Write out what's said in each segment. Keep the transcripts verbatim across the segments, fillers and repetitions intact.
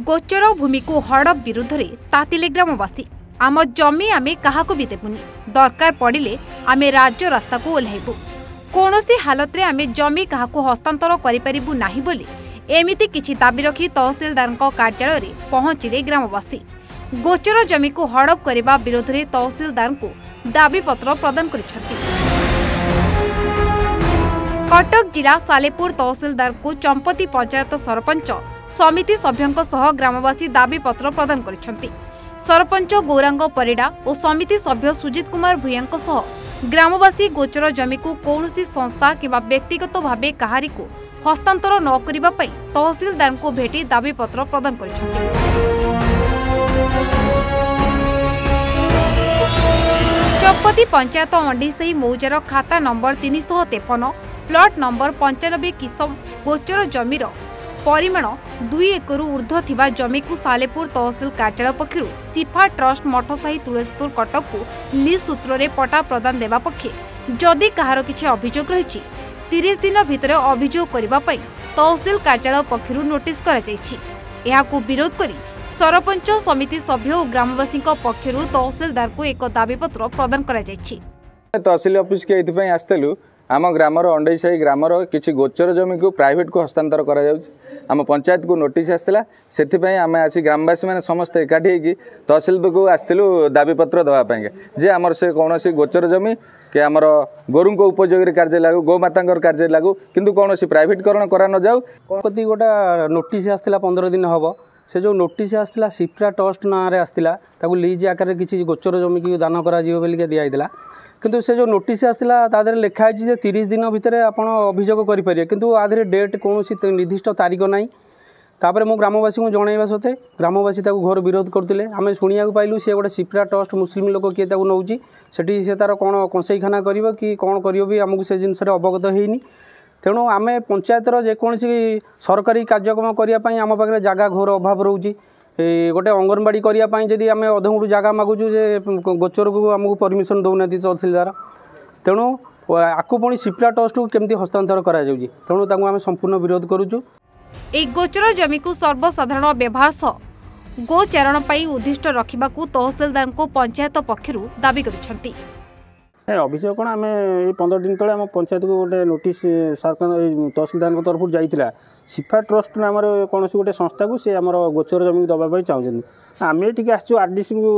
गोचर भूमि को हड़प विरुद्ध में तातिले ग्रामवासी। आम जमी आमे काहाको भी देबुनी, दरकार पड़िले आमे राज्य रास्ता को ओह्लाइबु। कौनसी हालत रे आमे जमी काहाको हस्तांतर करि परिबु नाही बोली एमिति किछि दाबी रखी तहसीलदार कार्यालय रे पहुंचिले ग्रामवासी। गोचर जमी को हड़प करने विरोध में तहसीलदार को दाबी पत्र प्रदान करिसेंति। कटक जिला सालेपुर तहसीलदार को चंपती पंचायत सरपंच समिति सभ्यों सह ग्रामवासी दाबी पत्र प्रदान करिसेंति। सरपंच गौरांग परिडा और समिति सभ्य सुजित कुमार भूया सह ग्रामवासी गोचर जमी को कौनसी संस्था किंवा व्यक्तिगत भावे कहारी को हस्तांतर न करिबा पई तहसीलदार को भेटी दाबी पत्र प्रदान करिसेंति। चंपती पंचायत अंडीसई मौजार खाता नंबर तीन सौ तेपन प्लॉट नंबर पंचानबे किसम गोचर जमीर परिमाण दुई एकरु ऊर्ध्व थिबा जमी को सालेपुर तहसील कार्यालय पक्षरु सिफा ट्रस्ट मठसाही तुलसीपुर कटक को लीज सूत्र रे पटा प्रदान देवा पक्षे जदि कहार किछि अभियोग रहिछि तीस दिन भितर अभियोग करिबा पई तहसील कार्यालय पक्षरु नोटिस करा जायछि। एहाकु विरोध करी सरपंच समिति सभ्य और ग्रामवासी पक्षरु तहसीलदार को एक दाबी पत्र प्रदान करा जायछि। तहसील ऑफिस के एथि पई आस्तलु आम ग्रामर अंडईसाही ग्रामर किसी गोचर जमी को प्राइवेट को हस्तांतर करा आम पंचायत को नोटिस आसला से आम आसी ग्रामवासी मैंने समस्त एकाठी होगी तहसील को आसलु दाबी पत्र देवाई जे आमर से कौन गोचर जमी कि आमर गोरु को उपयोगी कार्य लागू गोमाता कार्य लागू किंतु कौन प्राइवेटकरण करा न जाऊ कति गोटा नोटिस आसला पंद्रह दिन हम से जो नोटिस आसला सिफ्रा ट्रस्ट ना आसला लीज आकार किसी गोचर जमी की दान करा दिखाई किंतु से जो नोटिस आसला तादर लिखाई जे तीस दिन भितर आपण अभियोग करें किंतु आधे डेट कौन निर्दिष्ट तारीख ना तापर मो ग्रामवासी को जनइबा सते ग्रामवासी घर विरोध करते आम शुणा पाइलु सी गोटे सिफ्रा ट्रस्ट मुस्लिम लोक किए नौ सेठी से तार कौन कंसईखाना कर कि कौन कर आमको से जिनस अवगत होनी तेणु आम पंचायतर जेकोसी सरकारी कार्यक्रम करने आम पाखे जगह घोर अभाव रोचे गोटे अंगनवाड़ी करने जदि आम अधगुट जगह मागुचु गोचर को आमको परमिशन दौना तहसीलदार तेणु आपको पुणी सिफ्रा ट्रस्ट को केमती हस्तांतर करा जाउची तेणु तांको आम संपूर्ण विरोध करूचु। ए गोचर जमी को सर्वसाधारण व्यवहार सह गोचारण पई उद्दिष्ट रखिबाकू तहसीलदार को पंचायत पक्षरु दाबी करिसेंति। अभियोग कौन आम ये पंद्रह दिन तले आम पंचायत को गोटे नोटिस सरकार तहसीलदार तरफ जाइला सिफा ट्रस्ट नाम कौन गोटे संस्था को सी आम गोचर जमी दवाई चाहते आम ये आसचु आरडीसी को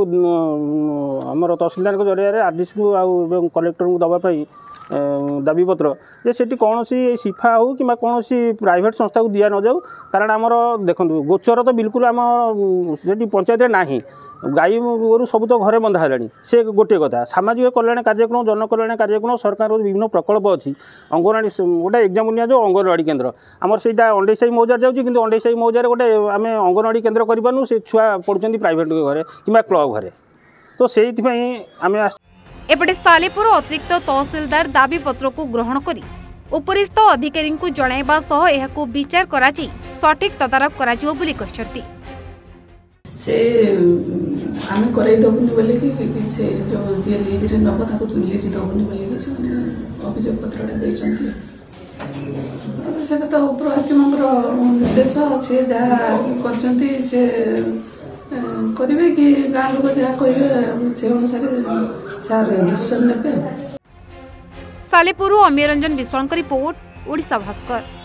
आम तहसीलदार जरिया आरडीसी को आउ कलेक्टर को दवाई दाबी पत्र जे से कौन सिफा हो कि कौन प्राइवेट संस्था को दिया न जाऊ कारण आमर देखो गोचर तो बिल्कुल आम से पंचायत ना गाई गोरु सब तो घरे बंधा है से गोटे कथा सामाजिक कल्याण कार्यक्रम जनकल्याण कार्यक्रम सरकार विभिन्न प्रकल्प अच्छी अंगनवाड़ी गोटे एग्जाम निया जो अंगनवाड़ी केन्द्र आमर से अंडईसाही मौजार जाऊँगी कि अंडईसाही मौजार गोटे आम अंगनवाड़ी केन्द्र करूँ से छुआ पढ़ुं प्राइवेट घरे कि क्लब घरे तो से आम एपटे सालेपुर अतिरिक्त तहसीलदार दाबी पत्र को ग्रहण करी उपरिस्थ अधिकारी को जणाइबा सह एहाकु विचार करा जी सठिक तदारक करा जिवो बोली कहछंती। से आम करई दबुनी बोले कि से जो जे लीज रे नब ताको लीज दबुनी बोले कि से अभियोग पत्रटा दैछंती से तो ऊपर हाकिमर निर्देश से जहा करछंती से करिवे कि गाँ लोक जहाँ कहे से अनुसार सार डिसीजन नेबे। सालेपुर अमीय रंजन विश्वाल रिपोर्ट ओडिशा भास्कर।